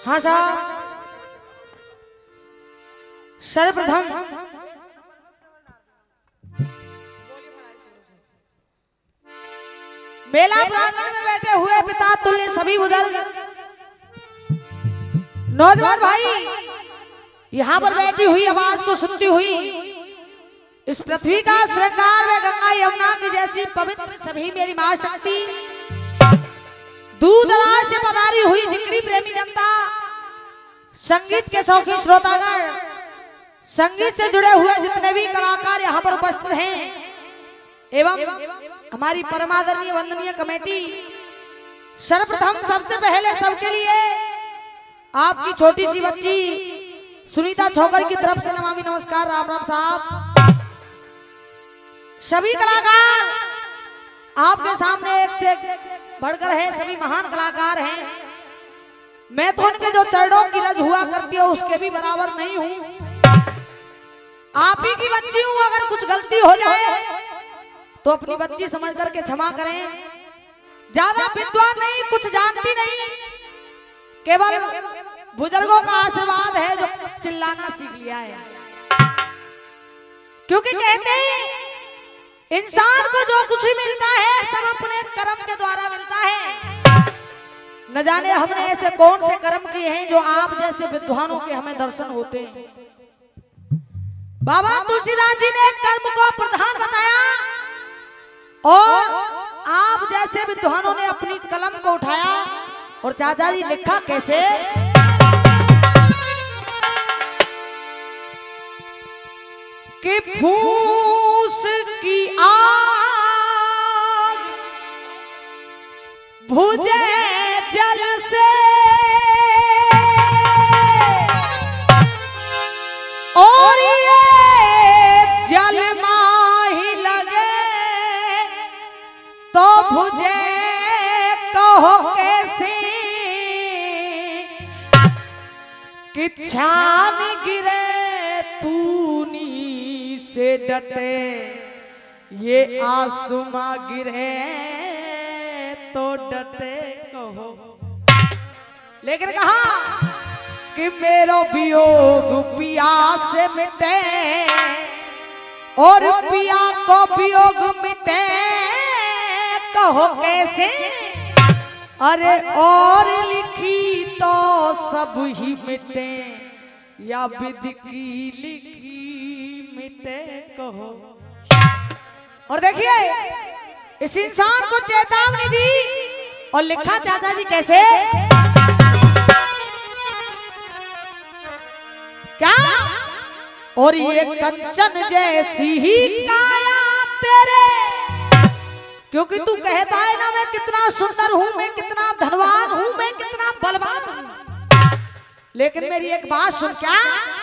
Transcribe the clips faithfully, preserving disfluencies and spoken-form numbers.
हाँ साहब, सर्वप्रथम मेला प्रांगण में बैठे हुए पिता तुल्य सभी बुजुर्ग नौजवान भाई, यहाँ पर बैठी हुई आवाज को सुनती हुई इस पृथ्वी का श्रृंगार में गंगा यमुना की जैसी पवित्र सभी मेरी मां शक्ति, दूर दराज से पधारी हुई जिकड़ी प्रेमी जनता, संगीत के शौकीन श्रोतागण, संगीत से जुड़े हुए जितने भी कलाकार यहाँ पर उपस्थित हैं, एवं हमारी परमादरणीय वंदनीय कमेटी, सर्वप्रथम सबसे पहले सबके लिए आपकी छोटी सी बच्ची सुनीता छोकर की तरफ से नमामि नमस्कार, राम राम साहब। सभी कलाकार आपके सामने एक से बढ़कर है, सभी महान कलाकार हैं। मैं तो उनके जो चरणों की रज हुआ करती है उसके भी बराबर नहीं हूं। आप ही की बच्ची हूं, अगर कुछ गलती हो जाए तो अपनी बच्ची समझ करके क्षमा करें। ज्यादा विद्वान नहीं, कुछ जानती नहीं, केवल बुजुर्गों का आशीर्वाद है जो चिल्लाना सीख लिया है। क्योंकि कहते हैं इंसान को जो कुछ भी मिलता है सब अपने कर्म के द्वारा मिलता है। न जाने हमने ऐसे कौन से कर्म किए हैं जो आप जैसे विद्वानों के हमें दर्शन होते हैं। बाबा तुलसीदास जी ने कर्म को प्रधान बताया और आप जैसे विद्वानों ने अपनी कलम को उठाया और चाचा जी लिखा कैसे, कि फूस की आग भुजे जल से और ये जल माही लगे तो भुजे कहो कैसे, कि छान गिरे तूनी से डटे ये आसमां गिरे तो डटे कहो। लेकिन कहा कि मेरो वियोग पिया से मिटे और पिया को वियोग मिटे कहो कैसे, अरे और लिखी तो सब ही मिटे या विधि की लिखी मिटे कहो। और देखिए इस इंसान को चेतावनी दी और लिखा चाचा जी कैसे, क्या, और ये कंचन जैसी ही काया तेरे, क्योंकि तू कहता है ना मैं कितना सुंदर हूं, मैं कितना धनवान हूं, मैं कितना बलवान हूं, लेकिन मेरी एक बात सुन, क्या,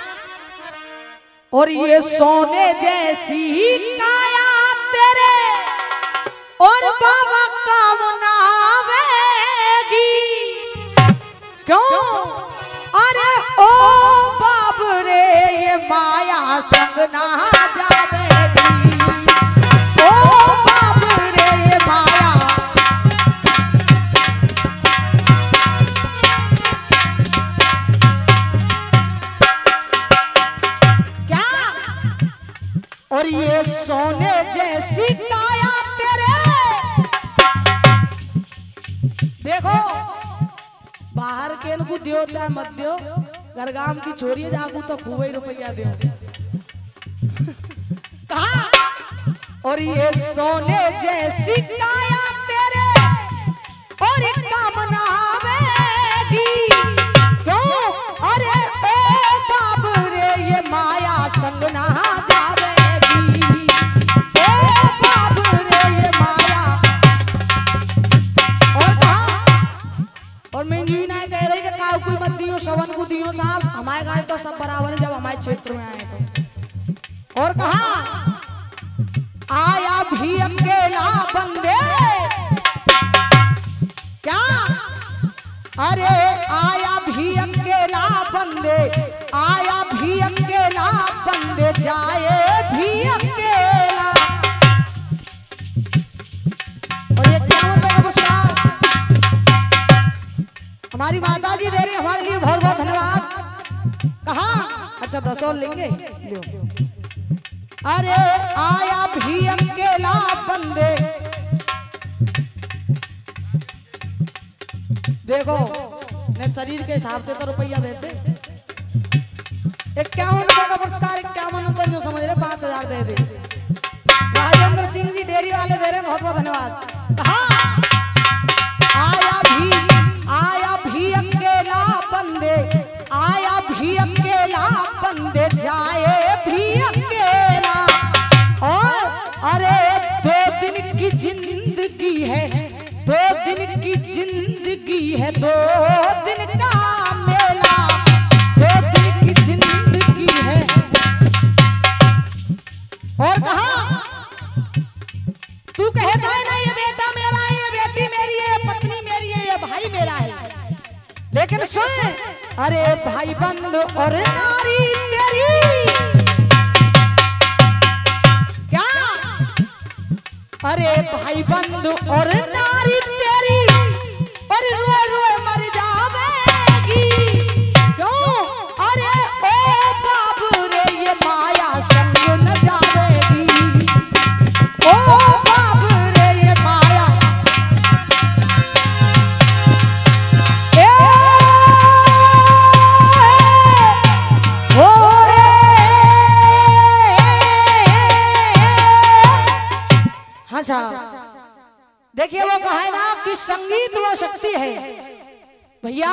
और ये सोने जैसी ही काया तेरे और बाबा काम ना आवेगी, क्यों, अरे ओ बाबरे ये माया संग ना जावेगी, ओ बाबरे ये माया, क्या, और ये सोने जैसी काया तेरे, देखो बाहर के इनको दियो चाहे मत दियो, गरगाम की छोरी जाकू तो खूब ही रुपया दियो। कहा, और ये सोने जैसी काया तेरे और एक कामना आवेगी, क्यों, अरे ओ बाबरे ये माया संग ना जावेगी, ओ बाबरे ये माया। और कहा, और मैं यूं नहीं कह रही कि काऊ कोई मत दियो, सवन को दियो साहब, हमारे गाय तो सब बराबर है जब हमारे क्षेत्र में आए तो। और कहा, आया भी अकेला बंदे, क्या, अरे आया भी अकेला बंदे, आया भी अकेला बंदे जाए भी अकेला। और ये क्या बोल रहा है हमारी माता जी दे रही हमारे लिए बहुत बहुत धन्यवाद। कहा अच्छा दस और लेंगे लो। अरे आया भी अकेला बंदे, देखो ने शरीर के हिसाब से तो रुपया देते, इक्यावन रुपए का पुरस्कार, इक्यावन रुपए जो समझ रहे पांच हजार दे दे। राजेंद्र सिंह जी डेयरी वाले दे रहे बहुत बहुत धन्यवाद। हाँ आया भी आया भी अकेला बंदे, आया भी अकेला बंदे जाए भी अकेला। और अरे दो दिन की जिंदगी है, दो दिन की जिंदगी है, दो दिन का मेला, दो दिन की जिंदगी है। और कहा तू कहता है ना ये बेटा मेरा है, ये बेटी मेरी है, ये पत्नी मेरी है, ये भाई मेरा है, लेकिन सुन अरे भाई बंद और नारी तेरी क्या, अरे भाई बंद और नारी तेरी और रोए रोए मर जावेगी। क्यों? अरे ओ बाबू रे ये माया संग न जावेगी, ओ बाबू रे ये माया। ए ओ रे हाँ साहब देखिए वो कहा है ना कि संगीत वो शक्ति है। भैया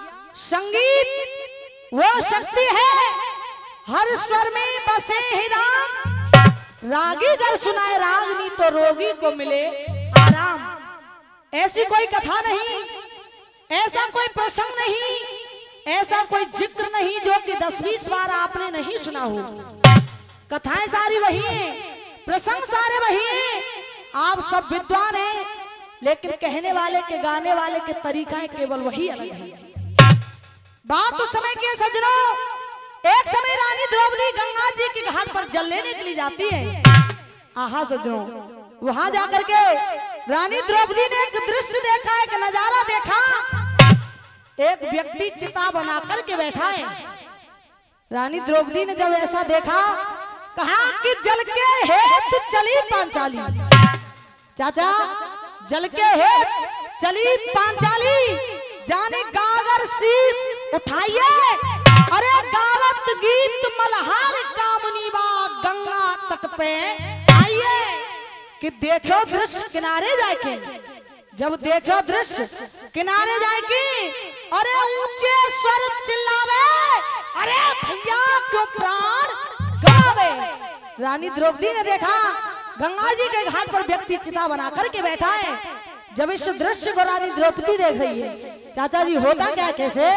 संगीत वो शक्ति है, हर स्वर में बसे ही राम, रागी कर सुनाए रागनी तो रोगी को मिले आराम। ऐसी कोई कथा नहीं, ऐसा कोई प्रसंग नहीं, ऐसा कोई जिक्र नहीं जो कि दस बीस बार आपने नहीं सुना हो। कथाएं सारी वही हैं, प्रसंग सारे वही हैं। आप सब विद्वान हैं, लेकिन कहने वाले के गाने वाले के तरीका केवल वही अलग है। बात उस समय के सज्जनों, एक समय रानी द्रौपदी गंगा जी के घाट पर जल लेने के लिए जाती है। आहा सज्जनों, वहां जाकर के रानी द्रौपदी ने एक दृश्य देखा, एक नजारा देखा। एक व्यक्ति चिता बना करके बैठा है। रानी द्रौपदी ने जब ऐसा देखा, कहा कि जल के हेत चली पांचाली। चाचा जल के हेत चली पांचाली, जाने गागर शीश उठाइए, अरे गावत गीत मल्हार कामनी बा गंगा तट पे आइए। कि देखो दृश्य किनारे जाके, जब देखो दृश्य किनारे जाके, अरे ऊंचे स्वर चिल्लावे, अरे भैया क्यों प्राण गवावे। रानी द्रौपदी ने देखा गंगा जी के घाट पर व्यक्ति चिता बना करके बैठा है। जब इस दृश्य को रानी द्रौपदी देख रही है, चाचा जी होता क्या कैसे?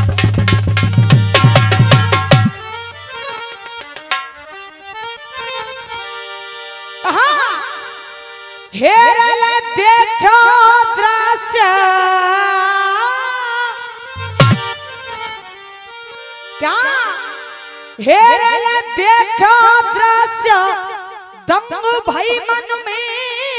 हेरल देखो दृश्य, क्या हेरल देखो दृश्य, दंग भई मन में,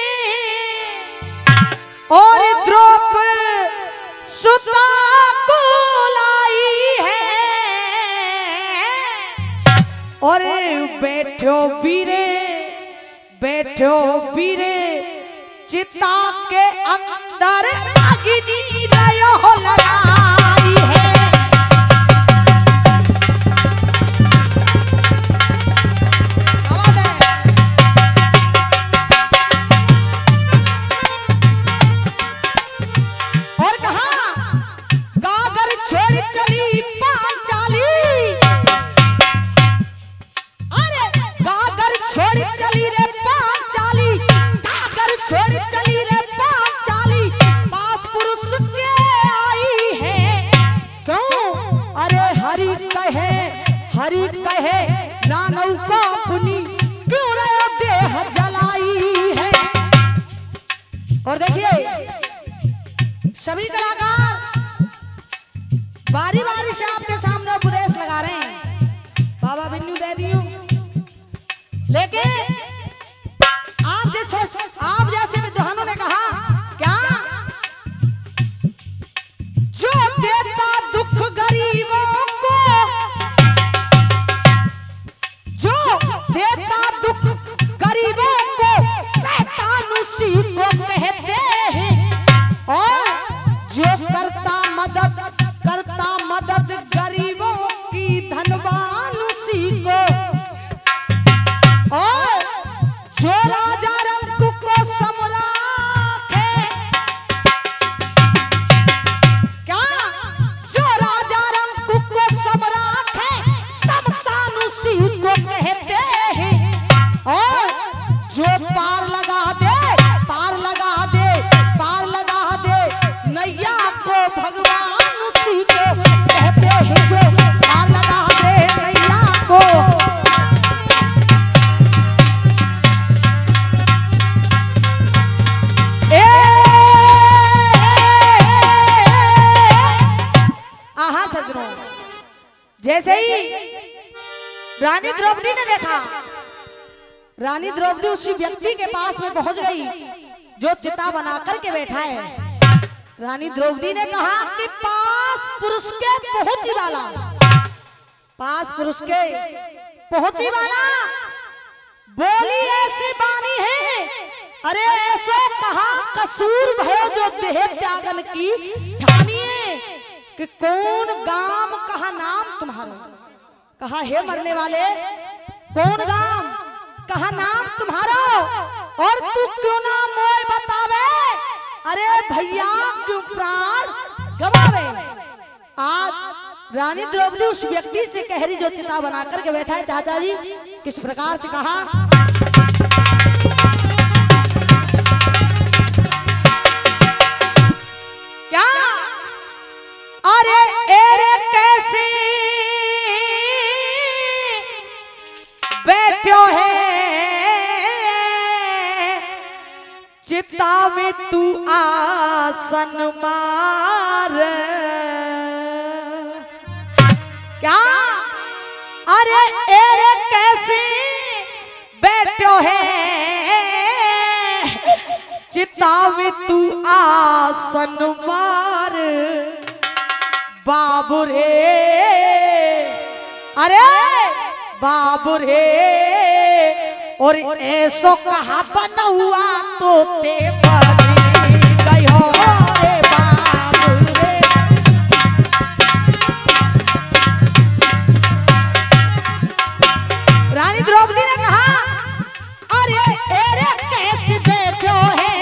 और द्रौप सुता को लाई है। और बैठो बीरे, बैठो बीरे, चिता के अंदर अग्नि रयो लगाई है। और कहा गागर छोड़ चली पांचाली, अरे गागर छोड़ चली रे पांचाली, गागर छोड़ चली रे पांचाली, पास पुरुष के आई है। क्यों? अरे हरि कहे, हरि कहे नानव को पुनी, क्यों रे देह जलाई है। और देखिए सभी कलाकार बारी बारी से आपके सामने उपदेश लगा रहे हैं। बाबा बिन्नू दे दियो, लेकिन आप जैसे आप जैसे विद्वानों ने कहा क्या, जो पार लगा दे, पार लगा दे, पार लगा दे नैया को भगवान उसी को कहते हैं जो पार लगा दे नैया को। ए आहा सजनों, जैसे ही रानी द्रौपदी ने देखा, रानी द्रौपदी उसी व्यक्ति के पास में पहुंच गई जो चिता बना करके बैठा है। रानी द्रौपदी ने कहा कि पास पुरुष के पहुंची वाला, पास पुरुष के पहुंची वाला बोली ऐसी बानी है, अरे ऐसो कहा कसूर भयो जो देह त्यागन की ठानिए कि कौन गाम कहा नाम तुम्हारा। कहा हे मरने वाले, कौन गाम कहा नाम तुम्हारा और तू क्यों ना मोय बतावे, अरे भैया क्यों प्राण गवावे। आज रानी द्रौपदी उस व्यक्ति से कह रही जो चिता बना करके बैठा है। चाचा जी किस प्रकार से कहा, क्या अरे एरे कैसे बैठो है चिता में तू आसन मार। क्या अरे एरे कैसे बैठो है चिता में तू आसन मार। बाबू रे, अरे बाबू रे, और ऐसो कहा बनौआ तो ते बनी गयो रे बाबू रे। रानी द्रौपदी ने कहा अरे एरे कैसे बैठो है,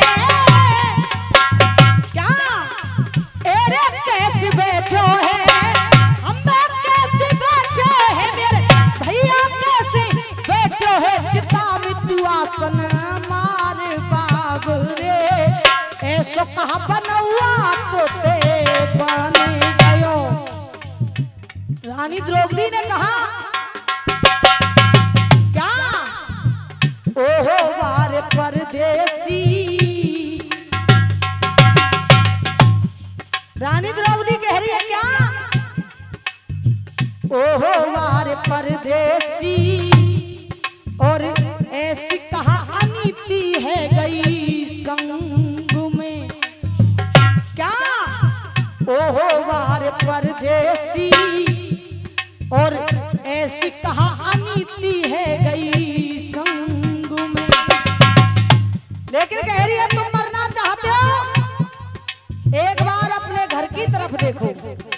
क्या एरे कैसे बैठो है, हम कैसे बैठो है, मेरे भैया कैसे बैठो है चिता में तू आसन मार। बाबू रे ऐसो कहा बनौआ तो ते बन गयो। रानी द्रौपदी ने कहा क्या ओहो वारे परदेसी। रानी द्रौपदी कह रही है क्या, ओहो वारे परदेसी, और ऐसी कहा अनीति है गई संग में। क्या ओहो वारे परदेसी, और ऐसी कहा अनीति है गई संग में। लेकिन कह रही है तुम मरना चाहते हो, एक बार अपने घर की तरफ देखो।